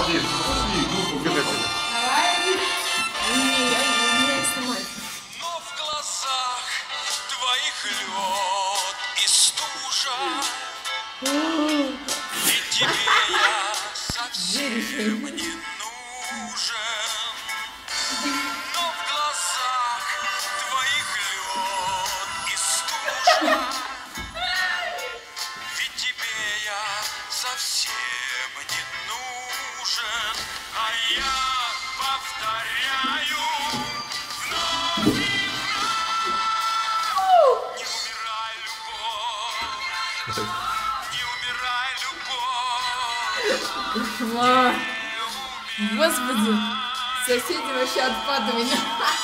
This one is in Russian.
один. Пошли, группу катать. Давай. Не снимай. Но в глазах твоих лед и стужа, ведь тебе я совсем не нужен. Но в глазах твоих лед и стужа, ведь тебе я совсем не нужен. А я повторяю вновь и вновь: не умирай, любовь, не умирай, любовь. Кошмар. Господи, соседи вообще отпад у меня.